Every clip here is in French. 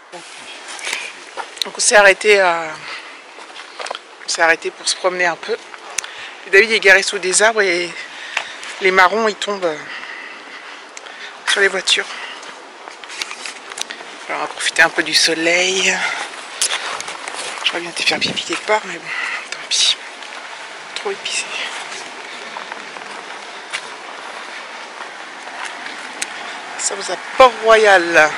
Donc on s'est arrêté pour se promener un peu. Et David est garé sous des arbres et les marrons ils tombent sur les voitures. Alors on va profiter un peu du soleil. J'aurais bien été faire pipi quelque part, mais bon, tant pis. Trop épicé. Ça vous a Port-Royal.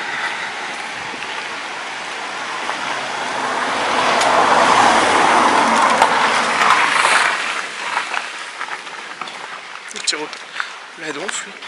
Le petit route. La donf, lui.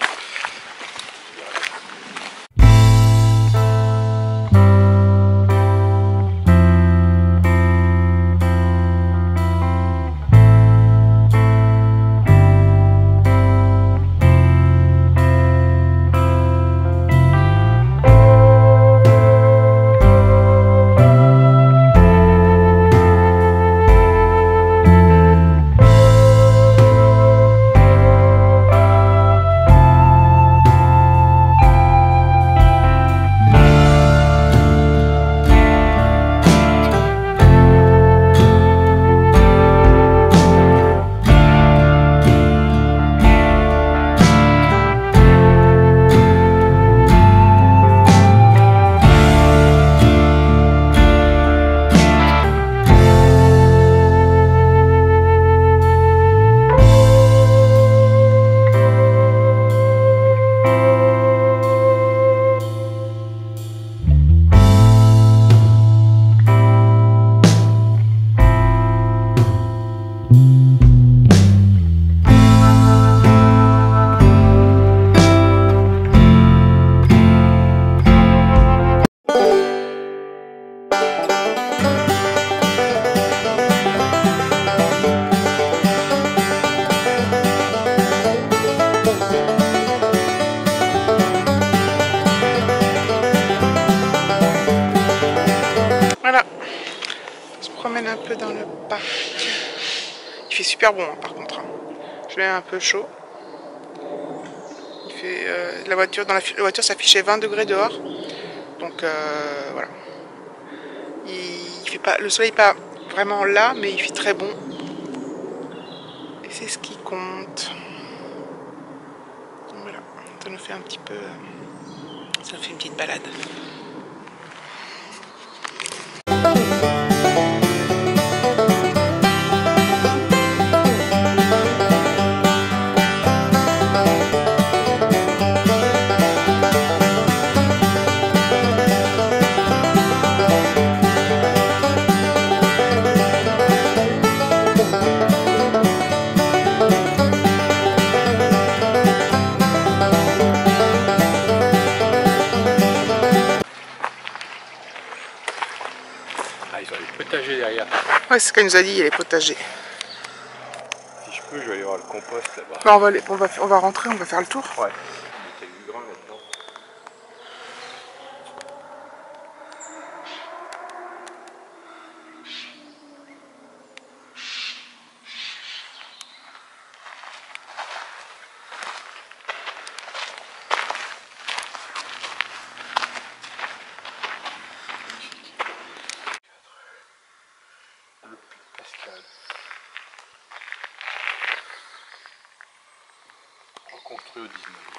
Un peu dans le parc. Il fait super bon hein, par contre. Je l'ai un peu chaud. Il fait la voiture s'affichait 20 degrés dehors. Donc voilà. Il fait pas, le soleil n'est pas vraiment là, mais il fait très bon. Et c'est ce qui compte. Donc voilà, ça nous fait un petit peu. Ça nous fait une petite balade. Derrière. Ouais, c'est ce qu'elle nous a dit, il y a les potagers. Si je peux, je vais aller voir le compost là-bas. Bah, on va rentrer, on va faire le tour. Ouais. Il y a du grain maintenant. Pascal. Reconstruit au 19e.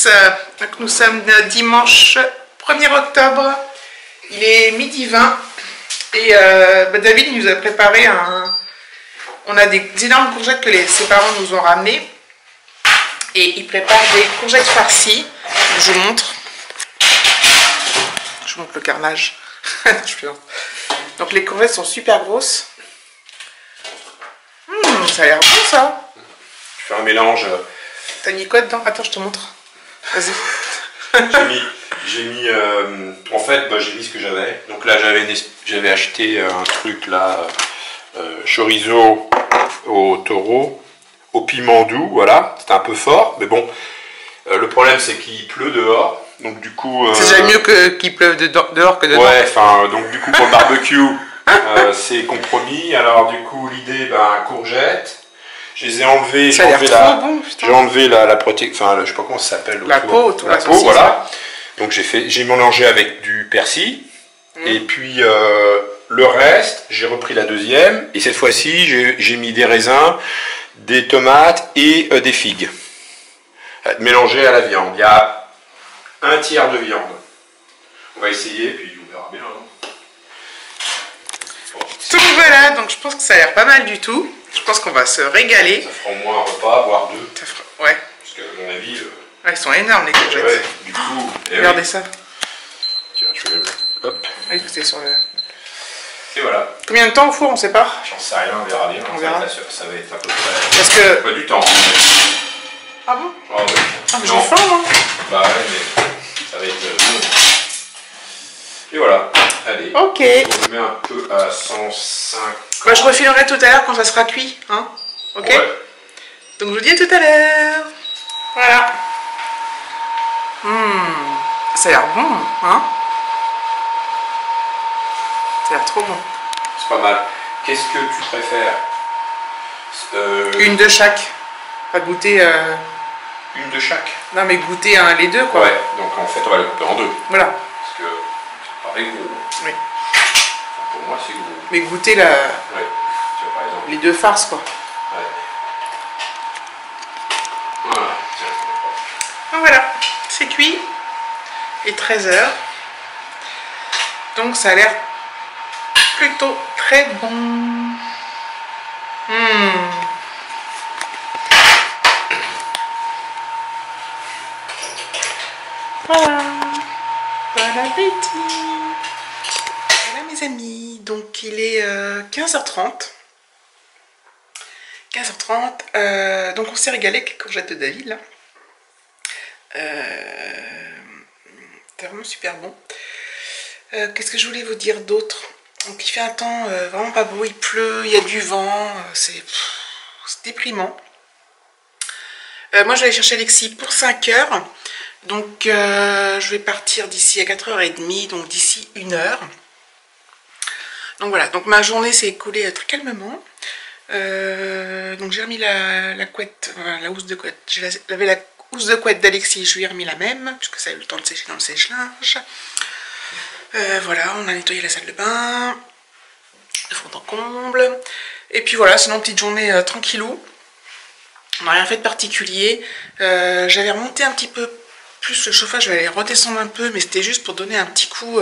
Donc nous sommes dimanche 1er octobre. Il est midi 20. Et David nous a préparé un... On a des énormes courgettes que ses parents nous ont ramenées. Et il prépare des courgettes farcies. Je vous montre. Je vous montre le carnage. Donc les courgettes sont super grosses. Ça a l'air bon ça. Je fais un mélange. T'as mis quoi dedans? Attends, je te montre. Vas-y. j'ai mis en fait, j'ai mis ce que j'avais. Donc là, j'avais acheté un truc là, chorizo au taureau, au piment doux, voilà. C'était un peu fort, mais bon. Le problème, c'est qu'il pleut dehors. Donc du coup... c'est déjà mieux qu'il pleuve dehors que dedans. Ouais, enfin, donc du coup, pour le barbecue, c'est compromis. Alors du coup, l'idée, courgettes. Je les ai enlevés, j'ai enlevé la protection, enfin je sais pas comment ça s'appelle. La peau, voilà. Donc j'ai mélangé avec du persil. Et puis le reste, j'ai repris la deuxième. Et cette fois-ci, j'ai mis des raisins, des tomates et des figues. Mélangées à la viande. Il y a un tiers de viande. On va essayer, puis on verra bien. Bon, donc voilà, donc je pense que ça a l'air pas mal du tout. Je pense qu'on va se régaler. Ça fera au moins un repas, voire deux. Ouais. Parce que, à mon avis... ils sont énormes les courgettes. Ouais, du coup... regardez ça. Tiens, je vais le mettre. Hop. Oui, c'est sur le... Et voilà. Combien de temps au four, on sait pas? J'en sais rien, on verra bien. On verra. Ça va être à peu près... Parce que... pas du temps. Ah bon? Ah oui. Ah mais j'ai faim, hein. Bah ouais, mais ça va être bon. Et voilà. Allez. Ok. On met un peu à 105. Je refilerai tout à l'heure quand ça sera cuit, hein. Ok. Ouais. Donc je vous dis à tout à l'heure. Voilà. Ça a l'air bon, hein. Ça a l'air trop bon. C'est pas mal. Qu'est-ce que tu préfères? Une de chaque. Pas goûter... Une de chaque? Non mais goûter les deux quoi. Ouais, donc en fait on va les couper en deux. Voilà. Parce que ça paraît gros. Oui. Enfin, pour moi c'est gros. Mais goûter la... Ouais, tu vois par exemple. les deux farces quoi. Ouais. Voilà, tiens, Donc voilà, c'est cuit. Et 13 h. Donc ça a l'air plutôt très bon. Voilà. Bon appétit. Voilà mes amis. Donc il est 15h30. 15h30. Donc on s'est régalé avec les courgettes de David là. C'est vraiment super bon. Qu'est-ce que je voulais vous dire d'autre? Donc il fait un temps vraiment pas beau, il pleut, il y a du vent, c'est déprimant. Moi je vais aller chercher Alexis pour 5 h. Donc je vais partir d'ici à 4h30, donc d'ici 1 h. Donc voilà, donc ma journée s'est écoulée très calmement. Donc j'ai remis la couette, la housse de couette, j'ai lavé la housse de couette d'Alexis, je lui ai remis la même, puisque ça a eu le temps de sécher dans le sèche-linge. Voilà, on a nettoyé la salle de bain, de fond en comble. Et puis voilà, sinon petite journée tranquillou. On n'a rien fait de particulier. J'avais remonté un petit peu plus le chauffage, je vais aller redescendre un peu, mais c'était juste pour donner un petit coup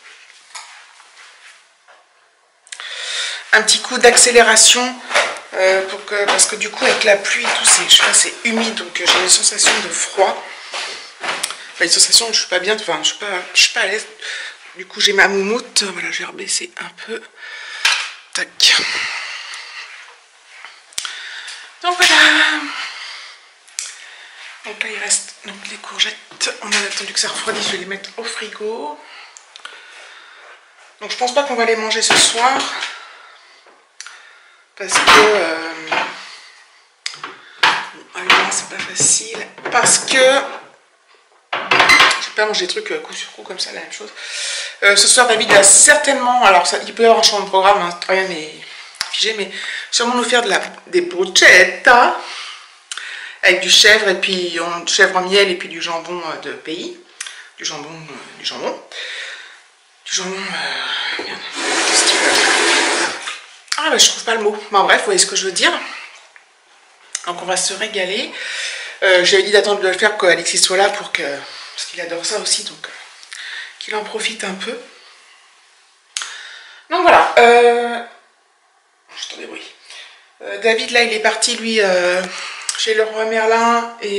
d'accélération. Parce que du coup avec la pluie et tout, c'est humide, donc j'ai une sensation de froid. Enfin, une sensation où je suis pas bien, enfin je suis pas à l'aise. Du coup j'ai ma moumoute, voilà, je vais rebaisser un peu. Tac. Donc voilà. Donc là il reste donc les courgettes. On a attendu que ça refroidisse, je vais les mettre au frigo. Donc je pense pas qu'on va les manger ce soir. Parce que c'est pas facile. Parce que j'ai pas mangé des trucs coup sur coup comme ça, la même chose. Ce soir David va certainement, alors ça, il peut y avoir un changement de programme, hein, rien n'est figé, mais sûrement nous faire des bruschetta avec du chèvre et puis chèvre miel et puis du jambon de pays, du jambon, merde, ah bah je trouve pas le mot. Bon bref, vous voyez ce que je veux dire. Donc on va se régaler. J'avais dit d'attendre de le faire quand Alexis soit là pour que... Parce qu'il adore ça aussi, donc qu'il en profite un peu. Donc voilà. J'entends des bruits. David, là, il est parti, lui, chez Leroy Merlin et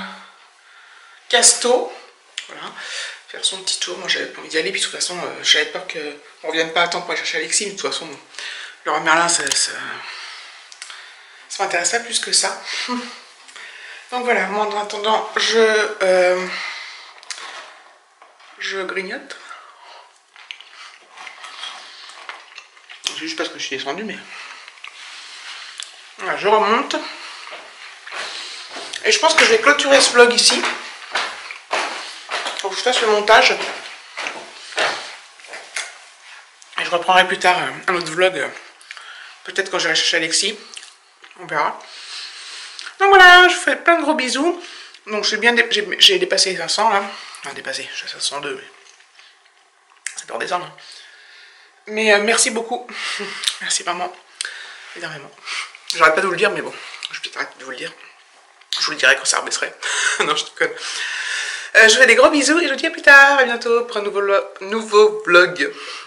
Casto. Voilà. Faire son petit tour. Moi, j'avais pas envie d'y aller, puis de toute façon, j'avais peur qu'on ne revienne pas à temps pour aller chercher Alexis. Mais de toute façon, Leroy Merlin, ça m'intéresse pas plus que ça. Donc voilà, moi en attendant, je grignote. C'est juste parce que je suis descendue, mais... Voilà, je remonte. Et je pense que je vais clôturer ce vlog ici. Faut que je fasse le montage. Et je reprendrai plus tard un autre vlog. Peut-être quand j'irai chercher Alexis. On verra. Donc voilà, je vous fais plein de gros bisous. Donc j'ai dépassé les 500 là. Enfin dépassé, je suis à 502, mais ça peut redescendre. Mais merci beaucoup. Merci vraiment. Énormément. J'arrête pas de vous le dire, mais bon, je vais peut-être arrêter de vous le dire. Je vous le dirai quand ça rebaisserait. Non, je déconne. Je vous fais des gros bisous et je vous dis à plus tard. À bientôt pour un nouveau vlog.